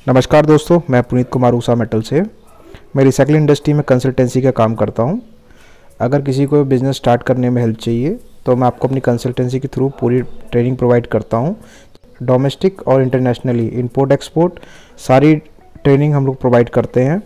नमस्कार दोस्तों, मैं पुनीत कुमार ऊषा मेटल से। मैं रिसाइकलिंग इंडस्ट्री में कंसल्टेंसी का काम करता हूं। अगर किसी को बिज़नेस स्टार्ट करने में हेल्प चाहिए तो मैं आपको अपनी कंसल्टेंसी के थ्रू पूरी ट्रेनिंग प्रोवाइड करता हूं। डोमेस्टिक और इंटरनेशनली इंपोर्ट एक्सपोर्ट सारी ट्रेनिंग हम लोग प्रोवाइड करते हैं।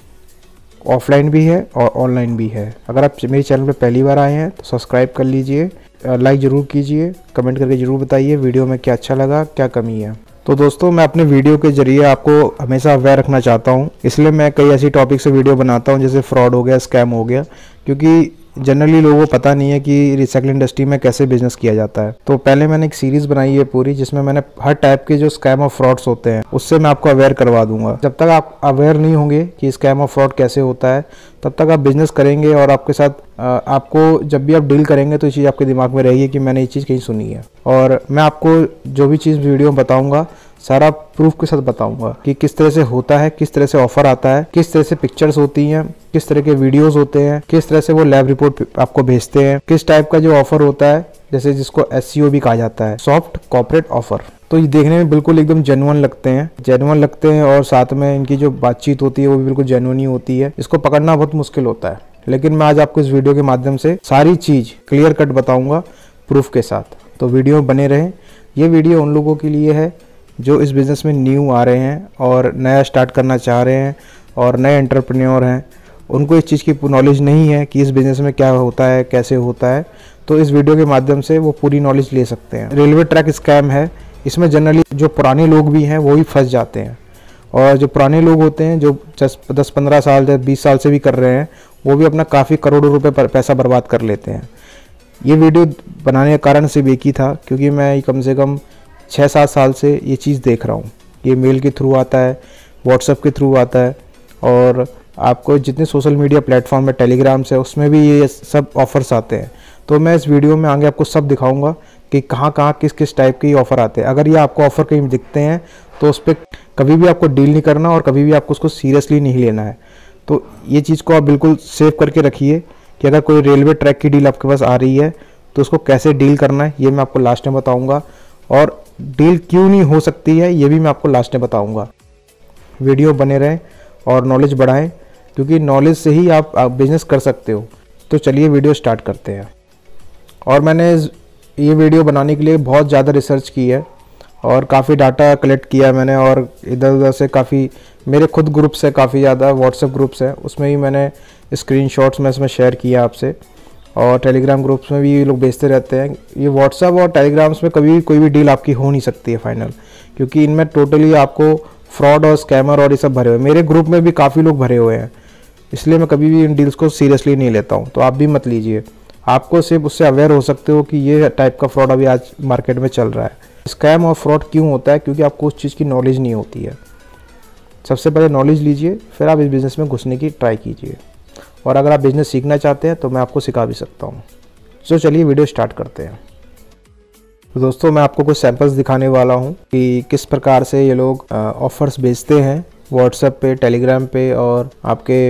ऑफलाइन भी है और ऑनलाइन भी है। अगर आप मेरे चैनल पर पहली बार आए हैं तो सब्सक्राइब कर लीजिए, लाइक ज़रूर कीजिए, कमेंट करके ज़रूर बताइए वीडियो में क्या अच्छा लगा, क्या कमी है। तो दोस्तों, मैं अपने वीडियो के जरिए आपको हमेशा अवेयर रखना चाहता हूं, इसलिए मैं कई ऐसी टॉपिक से वीडियो बनाता हूं जैसे फ्रॉड हो गया, स्कैम हो गया, क्योंकि जनरली लोगों को पता नहीं है कि रिसाइकलिंग इंडस्ट्री में कैसे बिजनेस किया जाता है। तो पहले मैंने एक सीरीज़ बनाई है पूरी, जिसमें मैंने हर टाइप के जो स्कैम और फ्रॉड्स होते हैं उससे मैं आपको अवेयर करवा दूंगा। जब तक आप अवेयर नहीं होंगे कि स्कैम और फ्रॉड कैसे होता है, तब तक आप बिजनेस करेंगे और आपके साथ आपको जब भी आप डील करेंगे तो ये चीज़ आपके दिमाग में रहेगी कि मैंने ये चीज़ कहीं सुनी है। और मैं आपको जो भी चीज़ वीडियो में बताऊँगा सारा प्रूफ के साथ बताऊंगा कि किस तरह से होता है, किस तरह से ऑफर आता है, किस तरह से पिक्चर्स होती हैं, किस तरह के वीडियोस होते हैं, किस तरह से वो लैब रिपोर्ट आपको भेजते हैं, किस टाइप का जो ऑफर होता है, जैसे जिसको SEO भी कहा जाता है, सॉफ्ट कॉर्पोरेट ऑफर। तो ये देखने में बिल्कुल एकदम जेन्युइन लगते हैं और साथ में इनकी जो बातचीत होती है वो भी बिल्कुल जेन्युइन ही होती है। इसको पकड़ना बहुत मुश्किल होता है, लेकिन मैं आज आपको इस वीडियो के माध्यम से सारी चीज़ क्लियर कट बताऊंगा प्रूफ के साथ। तो वीडियो में बने रहें। ये वीडियो उन लोगों के लिए है जो इस बिज़नेस में न्यू आ रहे हैं और नया स्टार्ट करना चाह रहे हैं और नए एंटरप्रेन्योर हैं। उनको इस चीज़ की नॉलेज नहीं है कि इस बिज़नेस में क्या होता है, कैसे होता है। तो इस वीडियो के माध्यम से वो पूरी नॉलेज ले सकते हैं। रेलवे ट्रैक स्कैम है, इसमें जनरली जो पुराने लोग भी हैं वो भी फंस जाते हैं, और जो पुराने लोग होते हैं जो 10-15 साल या 20 साल से भी कर रहे हैं वो भी अपना काफ़ी करोड़ों रुपये पर पैसा बर्बाद कर लेते हैं। ये वीडियो बनाने का कारण सिर्फ एक ही था, क्योंकि मैं कम से कम 6-7 साल से ये चीज़ देख रहा हूँ। ये मेल के थ्रू आता है, व्हाट्सएप के थ्रू आता है, और आपको जितने सोशल मीडिया प्लेटफॉर्म है, टेलीग्राम से, उसमें भी ये सब ऑफ़र्स आते हैं। तो मैं इस वीडियो में आगे आपको सब दिखाऊंगा कि कहाँ कहाँ किस किस टाइप के ये ऑफ़र आते हैं। अगर ये आपको ऑफ़र कहीं दिखते हैं तो उस पर कभी भी आपको डील नहीं करना और कभी भी आपको उसको सीरियसली नहीं लेना है। तो ये चीज़ को आप बिल्कुल सेव करके रखिए कि अगर कोई रेलवे ट्रैक की डील आपके पास आ रही है तो उसको कैसे डील करना है ये मैं आपको लास्ट में बताऊँगा, और डील क्यों नहीं हो सकती है ये भी मैं आपको लास्ट में बताऊंगा। वीडियो बने रहें और नॉलेज बढ़ाएं, क्योंकि नॉलेज से ही आप बिजनेस कर सकते हो। तो चलिए वीडियो स्टार्ट करते हैं। और मैंने ये वीडियो बनाने के लिए बहुत ज़्यादा रिसर्च की है और काफ़ी डाटा कलेक्ट किया मैंने, और इधर उधर से काफ़ी मेरे खुद ग्रुप्स है, काफ़ी ज़्यादा व्हाट्सएप ग्रुप्स हैं, उसमें भी मैंने स्क्रीनशॉट्स में इसमें शेयर किया आपसे, और टेलीग्राम ग्रुप्स में भी ये लोग भेजते रहते हैं। ये व्हाट्सएप और टेलीग्राम्स में कभी कोई भी डील आपकी हो नहीं सकती है फाइनल, क्योंकि इनमें टोटली आपको फ्रॉड और स्कैमर और ये सब भरे हुए हैं। मेरे ग्रुप में भी काफ़ी लोग भरे हुए हैं, इसलिए मैं कभी भी इन डील्स को सीरियसली नहीं लेता हूँ। तो आप भी मत लीजिए। आपको सिर्फ उससे अवेयर हो सकते हो कि ये टाइप का फ्रॉड अभी आज मार्केट में चल रहा है। स्कैम और फ्रॉड क्यों होता है? क्योंकि आपको उस चीज़ की नॉलेज नहीं होती है। सबसे पहले नॉलेज लीजिए, फिर आप इस बिज़नेस में घुसने की ट्राई कीजिए। और अगर आप बिज़नेस सीखना चाहते हैं तो मैं आपको सिखा भी सकता हूँ। तो चलिए वीडियो स्टार्ट करते हैं। तो दोस्तों, मैं आपको कुछ सैंपल्स दिखाने वाला हूँ कि किस प्रकार से ये लोग ऑफ़र्स भेजते हैं व्हाट्सएप पे, टेलीग्राम पे और आपके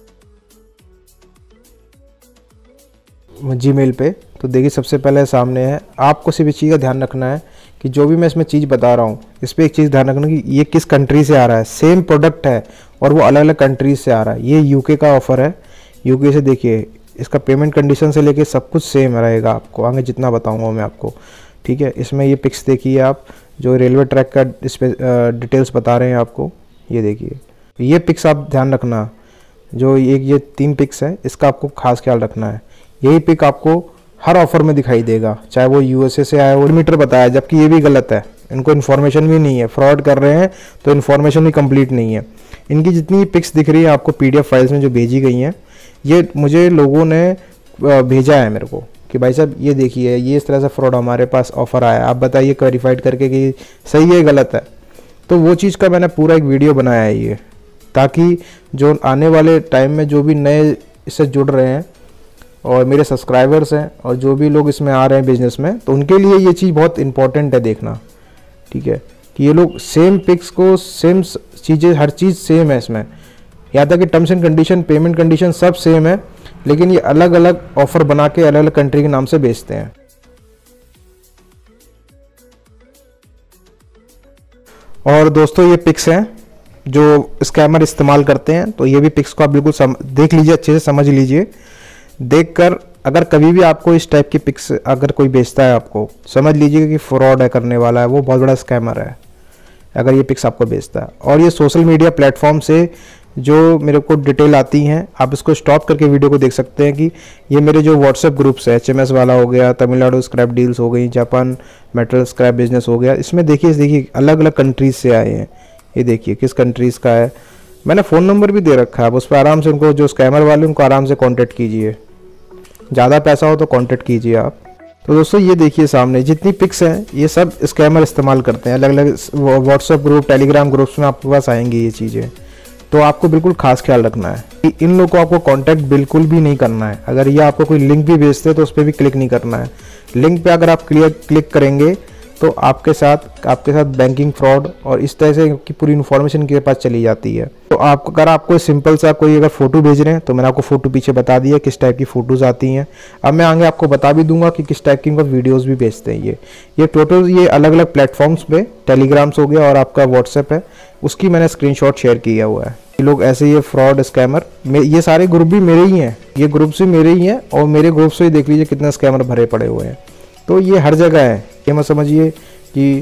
जीमेल पे। तो देखिए, सबसे पहले सामने है। आपको सिर्फ इस चीज़ का ध्यान रखना है कि जो भी मैं इसमें चीज़ बता रहा हूँ इस पर एक चीज़ ध्यान रखना कि ये किस कंट्री से आ रहा है। सेम प्रोडक्ट है और वो अलग अलग कंट्रीज से आ रहा है। ये यूके का ऑफ़र है। यूके से देखिए, इसका पेमेंट कंडीशन से लेके सब कुछ सेम रहेगा। आपको आगे जितना बताऊंगा मैं आपको, ठीक है। इसमें ये पिक्स देखिए आप, जो रेलवे ट्रैक का इस पर डिटेल्स बता रहे हैं आपको। ये देखिए, ये पिक्स आप ध्यान रखना। जो ये 3 पिक्स है, इसका आपको खास ख्याल रखना है। यही पिक आपको हर ऑफर में दिखाई देगा, चाहे वो USA से आया हो। मीटर बताया, जबकि ये भी गलत है। इनको इन्फॉर्मेशन भी नहीं है, फ्रॉड कर रहे हैं तो इन्फॉर्मेशन भी कंप्लीट नहीं है। इनकी जितनी पिक्स दिख रही है आपको PDF फाइल्स में जो भेजी गई हैं, ये मुझे लोगों ने भेजा है मेरे को कि भाई साहब ये देखिए, ये इस तरह से फ्रॉड हमारे पास ऑफ़र आया है, आप बताइए वेरीफाइड करके कि सही है गलत है। तो वो चीज़ का मैंने पूरा एक वीडियो बनाया है ये, ताकि जो आने वाले टाइम में जो भी नए इससे जुड़ रहे हैं और मेरे सब्सक्राइबर्स हैं और जो भी लोग इसमें आ रहे हैं बिजनेस में, तो उनके लिए ये चीज़ बहुत इंपॉर्टेंट है देखना, ठीक है। कि ये लोग सेम पिक्स को, सेम चीज़ें, हर चीज़ सेम है इसमें। यहाँ तक कि terms and condition, payment condition सब सेम है, लेकिन ये अलग अलग ऑफर बना के अलग अलग कंट्री के नाम से बेचते हैं। और दोस्तों, ये पिक्स हैं जो स्कैमर इस्तेमाल करते हैं। तो ये भी पिक्स को आप बिल्कुल देख लीजिए, अच्छे से समझ लीजिए। देखकर अगर कभी भी आपको इस टाइप की पिक्स अगर कोई बेचता है, आपको समझ लीजिए कि फ्रॉड है करने वाला है, वो बहुत बड़ा स्कैमर है अगर ये पिक्स आपको बेचता है। और ये सोशल मीडिया प्लेटफॉर्म से जो मेरे को डिटेल आती हैं, आप इसको स्टॉप करके वीडियो को देख सकते हैं कि ये मेरे जो व्हाट्सएप ग्रुप्स है, HMS वाला हो गया, तमिलनाडु स्क्रैप डील्स हो गई, जापान मेटल स्क्रैप बिजनेस हो गया, इसमें देखिए अलग अलग कंट्रीज से आए हैं। ये देखिए किस कंट्रीज़ का है, मैंने फ़ोन नंबर भी दे रखा है, आप उस पर आराम से उनको, जो स्कैमर वाले उनको आराम से कॉन्टैक्ट कीजिए। ज़्यादा पैसा हो तो कॉन्टैक्ट कीजिए आप। तो दोस्तों ये देखिए सामने जितनी पिक्स हैं ये सब स्कैमर इस्तेमाल करते हैं। अलग अलग व्हाट्सएप ग्रुप, टेलीग्राम ग्रुप्स में आपके पास आएंगी ये चीज़ें। तो आपको बिल्कुल खास ख्याल रखना है कि इन लोगों को आपको कांटेक्ट बिल्कुल भी नहीं करना है। अगर ये आपको कोई लिंक भी भेजते हैं तो उस पर भी क्लिक नहीं करना है। लिंक पे अगर आप क्लिक करेंगे तो आपके साथ बैंकिंग फ्रॉड और इस तरह से की पूरी इन्फॉर्मेशन के पास चली जाती है। तो आपको अगर आपको सिंपल सा कोई अगर फ़ोटो भेज रहे हैं तो मैंने आपको फ़ोटो पीछे बता दिया किस टाइप की फ़ोटोज़ आती हैं। अब मैं आगे आपको बता भी दूंगा कि किस टाइप की इनको वीडियोज़ भी भेजते हैं। ये टोटल ये अलग अलग प्लेटफॉर्म्स पे, टेलीग्राम्स हो गया और आपका व्हाट्सएप है, उसकी मैंने स्क्रीनशॉट शेयर किया हुआ है। ये लोग ऐसे, ये फ्रॉड स्कैमर, ये सारे ग्रुप भी मेरे ही हैं, ये ग्रुप से मेरे ही हैं और मेरे ग्रुप से ही देख लीजिए कितने स्कैमर भरे पड़े हुए हैं। तो ये हर जगह है। ये मत समझिए कि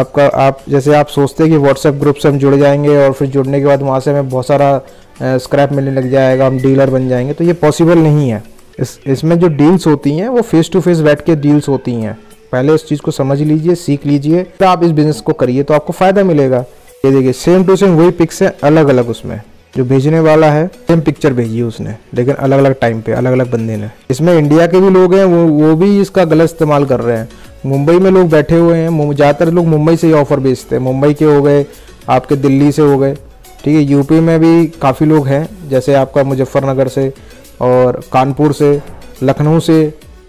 आप जैसे आप सोचते हैं कि व्हाट्सएप ग्रुप से हम जुड़ जाएंगे और फिर जुड़ने के बाद वहाँ से हमें बहुत सारा स्क्रैप मिलने लग जाएगा, हम डीलर बन जाएंगे, तो ये पॉसिबल नहीं है। इसमें जो डील्स होती हैं वो फेस टू फेस बैठ के डील्स होती हैं। पहले इस चीज़ को समझ लीजिए, सीख लीजिए, तो आप इस बिज़नेस को करिए तो आपको फ़ायदा मिलेगा। ये देखिए सेम टू सेम वही पिक्स है, अलग अलग उसमें जो भेजने वाला है सेम पिक्चर भेजी है उसने, लेकिन अलग अलग टाइम पे अलग अलग बंदे ने। इसमें इंडिया के भी लोग हैं, वो भी इसका गलत इस्तेमाल कर रहे हैं। मुंबई में लोग बैठे हुए हैं, ज़्यादातर लोग मुंबई से ही ऑफ़र बेचते हैं। मुंबई के हो गए, आपके दिल्ली से हो गए, ठीक है। यूपी में भी काफ़ी लोग हैं, जैसे आपका मुजफ्फरनगर से और कानपुर से, लखनऊ से।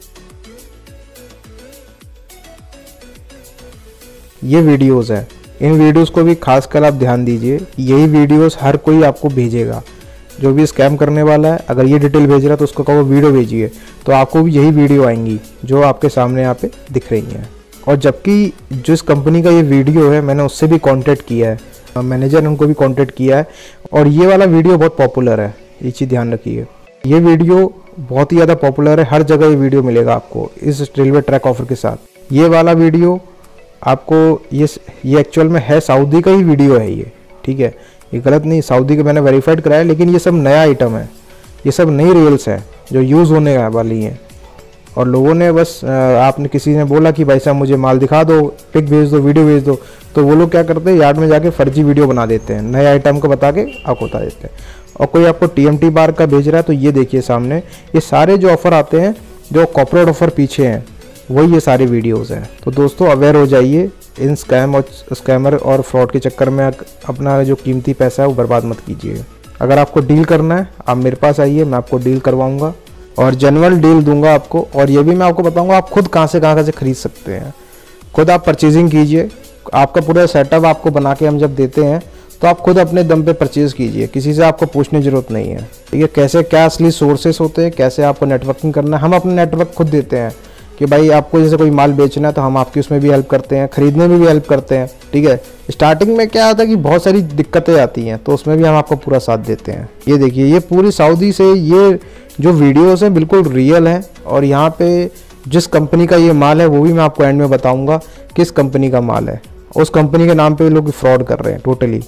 ये वीडियोज़ हैं, इन वीडियोस को भी खासकर आप ध्यान दीजिए। यही वीडियोस हर कोई आपको भेजेगा, जो भी स्कैम करने वाला है। अगर ये डिटेल भेज रहा है तो उसको कहो वीडियो भेजिए, तो आपको भी यही वीडियो आएंगी जो आपके सामने यहाँ पे दिख रही हैं। और जबकि जिस कंपनी का ये वीडियो है मैंने उससे भी कॉन्टेक्ट किया है, मैनेजर ने उनको भी कॉन्टेक्ट किया है, और ये वाला वीडियो बहुत पॉपुलर है, ये चीज़ ध्यान रखिए। ये वीडियो बहुत ही ज़्यादा पॉपुलर है, हर जगह ये वीडियो मिलेगा आपको इस रेलवे ट्रैक ऑफर के साथ। ये वाला वीडियो आपको, ये एक्चुअल में है सऊदी का ही वीडियो है ये, ठीक है, ये गलत नहीं, सऊदी का मैंने वेरीफाइड कराया, लेकिन ये सब नया आइटम है, ये सब नई रील्स हैं जो यूज़ होने वाली हैं। और लोगों ने बस आपने किसी ने बोला कि भाई साहब मुझे माल दिखा दो, पिक भेज दो, वीडियो भेज दो, तो वो लोग क्या करते हैं यार्ड में जाके फर्जी वीडियो बना देते हैं, नए आइटम को बता के आपको बता देते हैं। और कोई आपको TMT बार का भेज रहा है तो ये देखिए सामने, ये सारे जो ऑफ़र आते हैं, जो कॉर्पोरेट ऑफ़र पीछे हैं, वही ये सारे वीडियोस हैं। तो दोस्तों अवेयर हो जाइए, इन स्कैमर और फ्रॉड के चक्कर में अपना जो कीमती पैसा है वो बर्बाद मत कीजिए। अगर आपको डील करना है आप मेरे पास आइए, मैं आपको डील करवाऊंगा और जेन्युइन डील दूंगा आपको। और ये भी मैं आपको बताऊंगा आप खुद कहाँ से खरीद सकते हैं। खुद आप परचेजिंग कीजिए, आपका पूरा सेटअप आपको बना के हम जब देते हैं तो आप खुद अपने दम पे परचेज़ कीजिए, किसी से आपको पूछने की ज़रूरत नहीं है, ठीक है। कैसे क्या असली सोर्सेस होते हैं, कैसे आपको नेटवर्किंग करना है, हम अपना नेटवर्क खुद देते हैं कि भाई आपको जैसे कोई माल बेचना है तो हम आपकी उसमें भी हेल्प करते हैं, खरीदने में भी हेल्प करते हैं, ठीक है। स्टार्टिंग में क्या आता है कि बहुत सारी दिक्कतें आती हैं, तो उसमें भी हम आपको पूरा साथ देते हैं। ये देखिए ये पूरी सऊदी से ये जो वीडियोस हैं बिल्कुल रियल हैं, और यहाँ पे जिस कंपनी का ये माल है वो भी मैं आपको एंड में बताऊँगा किस कंपनी का माल है। उस कंपनी के नाम पे लोग फ्रॉड कर रहे हैं टोटली।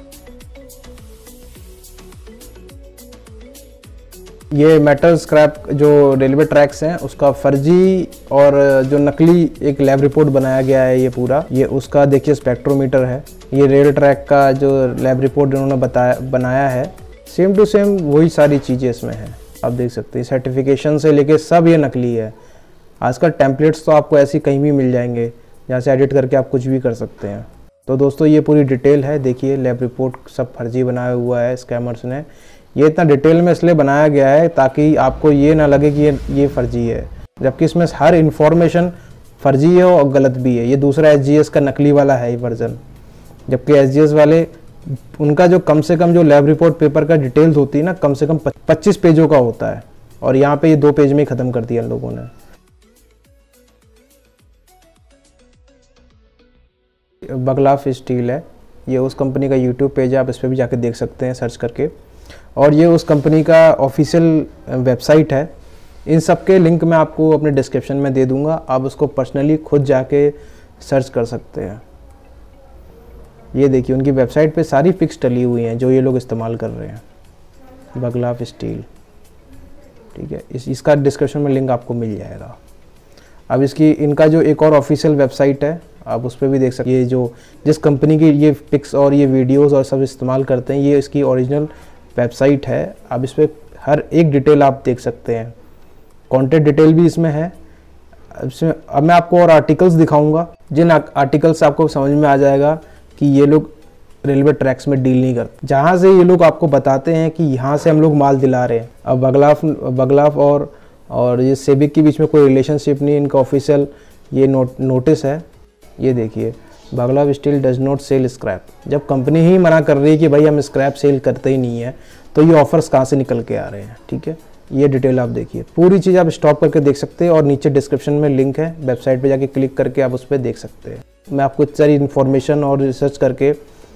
ये मेटल स्क्रैप जो रेलवे ट्रैक्स हैं उसका फर्जी और जो नकली एक लैब रिपोर्ट बनाया गया है, ये पूरा, ये उसका देखिए स्पेक्ट्रोमीटर है। ये रेल ट्रैक का जो लैब रिपोर्ट इन्होंने बनाया है, सेम टू सेम वही सारी चीज़ें इसमें हैं। आप देख सकते हैं सर्टिफिकेशन से लेके सब ये नकली है। आजकल टेम्पलेट्स तो आपको ऐसी कहीं भी मिल जाएंगे जहाँ से एडिट करके आप कुछ भी कर सकते हैं। तो दोस्तों ये पूरी डिटेल है, देखिए लैब रिपोर्ट सब फर्जी बनाया हुआ है स्कैमर्स ने। ये इतना डिटेल में इसलिए बनाया गया है ताकि आपको ये ना लगे कि ये फर्जी है, जबकि इसमें हर इन्फॉर्मेशन फर्जी है और गलत भी है। ये दूसरा SGS का नकली वाला है ये वर्जन, जबकि SGS वाले उनका जो कम से कम जो लैब रिपोर्ट पेपर का डिटेल्स होती है ना, कम से कम 25 पेजों का होता है, और यहाँ पे ये 2 पेज में ही ख़त्म कर दिया इन लोगों ने। बगलाफ स्टील है, ये उस कंपनी का यूट्यूब पेज है, आप इस पर भी जाके देख सकते हैं सर्च करके। और ये उस कंपनी का ऑफिशियल वेबसाइट है। इन सब के लिंक मैं आपको अपने डिस्क्रिप्शन में दे दूंगा, आप उसको पर्सनली खुद जाके सर्च कर सकते हैं। ये देखिए उनकी वेबसाइट पे सारी पिक्स डली हुई हैं जो ये लोग इस्तेमाल कर रहे हैं, बगलाफ स्टील, ठीक है। इसका डिस्क्रिप्शन में लिंक आपको मिल जाएगा। अब इनका जो एक और ऑफिशियल वेबसाइट है, आप उस पर भी देख सकते हैं। ये जो जिस कंपनी की ये पिक्स और ये वीडियोस और सब इस्तेमाल करते हैं, ये इसकी ओरिजिनल वेबसाइट है। आप इस पर हर एक डिटेल आप देख सकते हैं, कॉन्टैक्ट डिटेल भी इसमें है। अब मैं आपको और आर्टिकल्स दिखाऊंगा, जिन आर्टिकल्स से आपको समझ में आ जाएगा कि ये लोग रेलवे ट्रैक्स में डील नहीं करते, जहाँ से ये लोग आपको बताते हैं कि यहाँ से हम लोग माल दिला रहे हैं। अब बगलाफ और ये सेबिक के बीच में कोई रिलेशनशिप नहीं, इनका ऑफिशियल ये नोटिस है। ये देखिए, बगलाफ steel does not sell scrap. जब कंपनी ही मना कर रही है कि भाई हम स्क्रैप सेल करते ही नहीं है, तो ये ऑफर्स कहाँ से निकल के आ रहे हैं, ठीक है। ये डिटेल आप देखिए, पूरी चीज़ आप स्टॉप करके देख सकते हैं, और नीचे डिस्क्रिप्शन में लिंक है, वेबसाइट पे जाके क्लिक करके आप उस पर देख सकते हैं। मैं आपको इतनी सारी इन्फॉर्मेशन और रिसर्च करके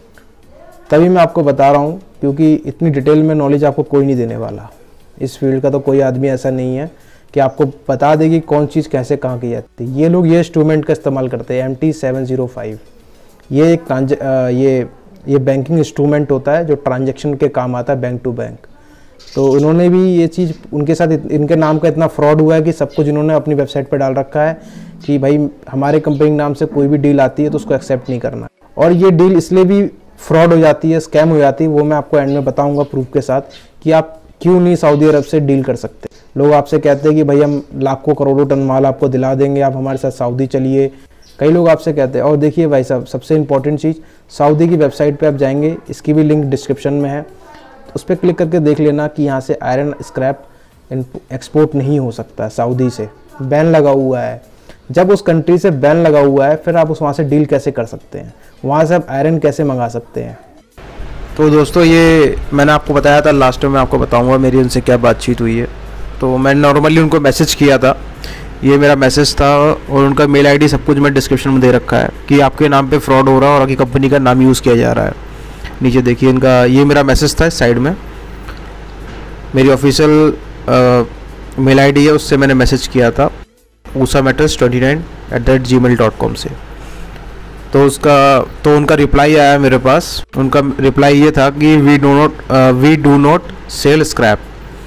तभी मैं आपको बता रहा हूँ, क्योंकि इतनी डिटेल में नॉलेज आपको कोई नहीं देने वाला। इस फील्ड का तो कोई आदमी ऐसा नहीं है कि आपको बता देगी कौन चीज़ कैसे कहाँ की जाती है। ये लोग ये इंस्ट्रूमेंट का इस्तेमाल करते हैं, MT705। ये एक ये बैंकिंग इंस्ट्रूमेंट होता है जो ट्रांजैक्शन के काम आता है, बैंक टू बैंक। तो उन्होंने भी ये चीज़, उनके साथ इनके नाम का इतना फ्रॉड हुआ है कि सब कुछ इन्होंने अपनी वेबसाइट पर डाल रखा है कि भाई हमारे कंपनी के नाम से कोई भी डील आती है तो उसको एक्सेप्ट नहीं करना। और ये डील इसलिए भी फ्रॉड हो जाती है, स्कैम हो जाती है, वो मैं आपको एंड में बताऊंगा प्रूफ के साथ कि आप क्यों नहीं सऊदी अरब से डील कर सकते। लोग आपसे कहते हैं कि भाई हम लाखों करोड़ों टन माल आपको दिला देंगे, आप हमारे साथ सऊदी चलिए, कई लोग आपसे कहते हैं। और देखिए भाई साहब, सबसे इंपॉर्टेंट चीज़, सऊदी की वेबसाइट पे आप जाएंगे, इसकी भी लिंक डिस्क्रिप्शन में है, उस पर क्लिक करके देख लेना कि यहाँ से आयरन स्क्रैप एक्सपोर्ट नहीं हो सकता, सऊदी से बैन लगा हुआ है। जब उस कंट्री से बैन लगा हुआ है, फिर आप वहाँ से डील कैसे कर सकते हैं, वहाँ से आप आयरन कैसे मंगा सकते हैं। तो दोस्तों, ये मैंने आपको बताया था, लास्ट में मैं आपको बताऊंगा मेरी उनसे क्या बातचीत हुई है। तो मैं नॉर्मली उनको मैसेज किया था, ये मेरा मैसेज था, और उनका मेल आईडी सब कुछ मैं डिस्क्रिप्शन में दे रखा है कि आपके नाम पे फ्रॉड हो रहा है और आपकी कंपनी का नाम यूज़ किया जा रहा है। नीचे देखिए इनका ये मेरा मैसेज था, साइड में मेरी ऑफिशियल मेल आईडी है, उससे मैंने मैसेज किया था usametals29@gmail.com से। तो उनका रिप्लाई आया मेरे पास। उनका रिप्लाई ये था कि we do not sell scrap,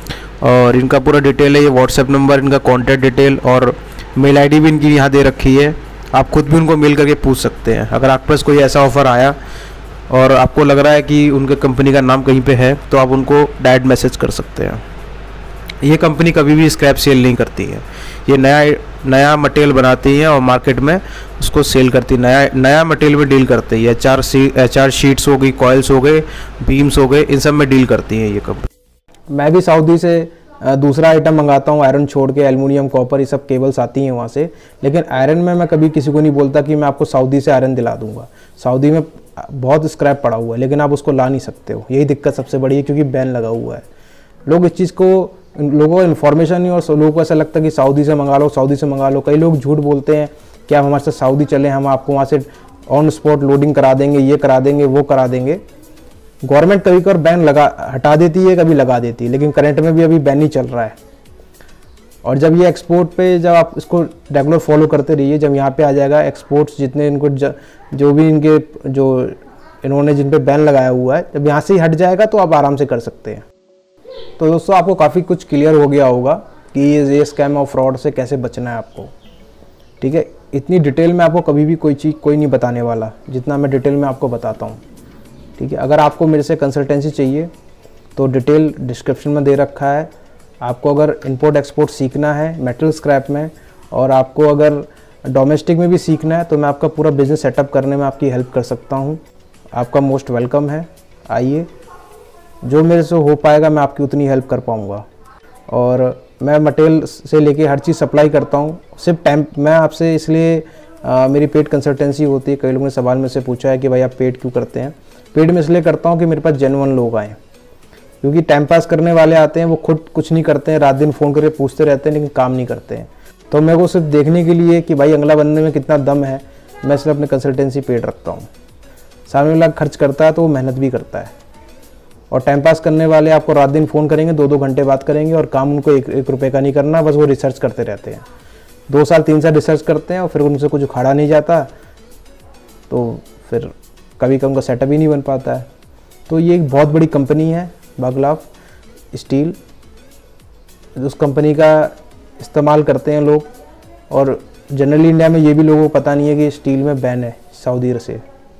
और इनका पूरा डिटेल है, ये व्हाट्सएप नंबर, इनका कॉन्टैक्ट डिटेल और मेल आईडी भी इनकी यहाँ दे रखी है। आप खुद भी उनको मेल करके पूछ सकते हैं। अगर आपके पास कोई ऐसा ऑफ़र आया और आपको लग रहा है कि उनके कंपनी का नाम कहीं पे है, तो आप उनको डायरेक्ट मैसेज कर सकते हैं। ये कंपनी कभी भी स्क्रैप सेल नहीं करती है, ये नया मटेरियल बनाती है और मार्केट में उसको सेल करती है। नया मटेरियल में डील करती है। HR शीट्स हो गई, कॉइल्स हो गए, बीम्स हो गए, इन सब में डील करती है ये कंपनी। मैं भी सऊदी से दूसरा आइटम मंगाता हूँ, आयरन छोड़ के एल्युमिनियम, कॉपर, ये सब केबल्स आती हैं वहाँ से। लेकिन आयरन में मैं कभी किसी को नहीं बोलता कि मैं आपको सऊदी से आयरन दिला दूंगा। सऊदी में बहुत स्क्रैप पड़ा हुआ है, लेकिन आप उसको ला नहीं सकते हो। यही दिक्कत सबसे बड़ी है, क्योंकि बैन लगा हुआ है। लोग इस चीज़ को, लोगों को इन्फॉर्मेशन नहीं, और लोगों को ऐसा लगता है कि सऊदी से मंगा लो, सऊदी से मंगा लो। कई लोग झूठ बोलते हैं कि आप हमारे साथ सऊदी चले, हम आपको वहाँ से ऑन स्पॉट लोडिंग करा देंगे, ये करा देंगे, वो करा देंगे। गवर्नमेंट कभी कभी बैन हटा देती है, कभी लगा देती है, लेकिन करंट में भी अभी बैन ही चल रहा है। और जब ये एक्सपोर्ट पे, जब आप इसको रेगुलर फॉलो करते रहिए, जब यहाँ पे आ जाएगा एक्सपोर्ट्स जितने इनको जो भी इनके इन्होंने जिन पे बैन लगाया हुआ है, जब यहाँ से ही हट जाएगा तो आप आराम से कर सकते हैं। तो दोस्तों, आपको काफ़ी कुछ क्लियर हो गया होगा कि ये स्कैम और फ्रॉड से कैसे बचना है आपको, ठीक है। इतनी डिटेल में आपको कभी भी कोई नहीं बताने वाला, जितना मैं डिटेल में आपको बताता हूँ, ठीक है। अगर आपको मेरे से कंसल्टेंसी चाहिए तो डिटेल डिस्क्रिप्शन में दे रखा है। आपको अगर इंपोर्ट एक्सपोर्ट सीखना है मेटल स्क्रैप में, और आपको अगर डोमेस्टिक में भी सीखना है, तो मैं आपका पूरा बिज़नेस सेटअप करने में आपकी हेल्प कर सकता हूँ। आपका मोस्ट वेलकम है, आइए। जो मेरे से हो पाएगा मैं आपकी उतनी हेल्प कर पाऊँगा। और मैं मटेरियल से लेके हर चीज़ सप्लाई करता हूँ। सिर्फ टाइम मैं आपसे इसलिए मेरी पेड कंसल्टेंसी होती है। कई लोगों ने सवाल में से पूछा है कि भाई आप पेड क्यों करते हैं। पेड में इसलिए करता हूँ कि मेरे पास जेन्युइन लोग आएँ, क्योंकि टाइम पास करने वाले आते हैं, वो खुद कुछ नहीं करते हैं, रात दिन फ़ोन करके पूछते रहते हैं, लेकिन काम नहीं करते हैं। तो मेरे को सिर्फ देखने के लिए कि भाई अगला बंदे में कितना दम है, मैं सिर्फ अपनी कंसल्टेंसी पेड रखता हूँ। सामने वाला खर्च करता है तो वो मेहनत भी करता है। और टाइम पास करने वाले आपको रात दिन फ़ोन करेंगे, 2-2 घंटे बात करेंगे और काम उनको 1 रुपये का नहीं करना, बस वो रिसर्च करते रहते हैं। 2 साल 3 साल रिसर्च करते हैं और फिर उनसे कुछ उखाड़ा नहीं जाता, तो फिर कभी कभी उनका सेटअप ही नहीं बन पाता है। तो ये एक बहुत बड़ी कंपनी है बागलाफ स्टील, उस कंपनी का इस्तेमाल करते हैं लोग। और जनरली इंडिया में ये भी लोगों को पता नहीं है कि स्टील में बैन है सऊदी से।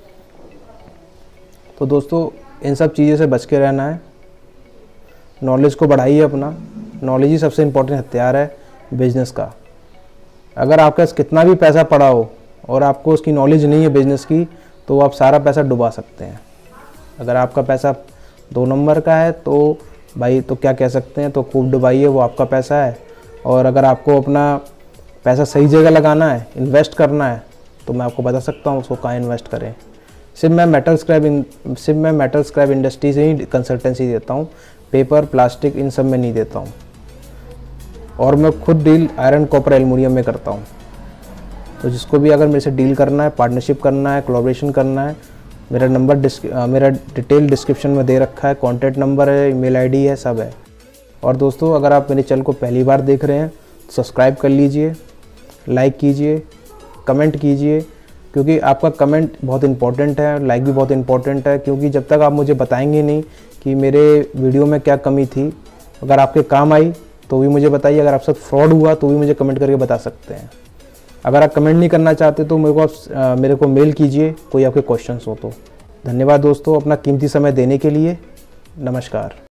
तो दोस्तों इन सब चीज़ों से बच के रहना है, नॉलेज को बढ़ाइए अपना। नॉलेज ही सबसे इम्पोर्टेंट हथियार है बिजनेस का। अगर आपके पास कितना भी पैसा पड़ा हो और आपको उसकी नॉलेज नहीं है बिजनेस की, तो आप सारा पैसा डुबा सकते हैं। अगर आपका पैसा 2 नंबर का है तो भाई तो क्या कह सकते हैं, तो खूब डुबाइए, वो आपका पैसा है। और अगर आपको अपना पैसा सही जगह लगाना है, इन्वेस्ट करना है, तो मैं आपको बता सकता हूँ उसको कहाँ इन्वेस्ट करें। सिर्फ मैं मेटल स्क्रैप इंडस्ट्री से ही कंसल्टेंसी देता हूँ, पेपर प्लास्टिक इन सब में नहीं देता हूँ। और मैं खुद डील आयरन कॉपर एल्युमिनियम में करता हूँ। तो जिसको भी अगर मेरे से डील करना है, पार्टनरशिप करना है, कोलैबोरेशन करना है, मेरा डिटेल डिस्क्रिप्शन में दे रखा है, कॉन्टैक्ट नंबर है, ईमेल आईडी है, सब है। और दोस्तों अगर आप मेरे चैनल को पहली बार देख रहे हैं तो सब्सक्राइब कर लीजिए, लाइक कीजिए, कमेंट कीजिए, क्योंकि आपका कमेंट बहुत इंपॉर्टेंट है, लाइक भी बहुत इंपॉर्टेंट है। क्योंकि जब तक आप मुझे बताएंगे नहीं कि मेरे वीडियो में क्या कमी थी, अगर आपके काम आई तो भी मुझे बताइए। अगर आप साथ फ्रॉड हुआ तो भी मुझे कमेंट करके बता सकते हैं। अगर आप कमेंट नहीं करना चाहते तो मेरे को मेल कीजिए, कोई आपके क्वेश्चंस हो तो। धन्यवाद दोस्तों अपना कीमती समय देने के लिए। नमस्कार।